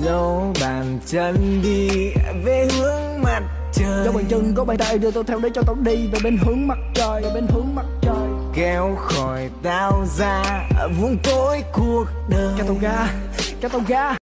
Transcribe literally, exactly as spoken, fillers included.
dấu bàn chân đi về hướng mặt trời. Dấu bàn chân có bàn tay đưa tôi theo để cho tao đi về bên hướng mặt trời, về bên hướng mặt trời. Kéo khỏi tao ra vùng tối cuộc đời. Cái tao ga, cái tao ga.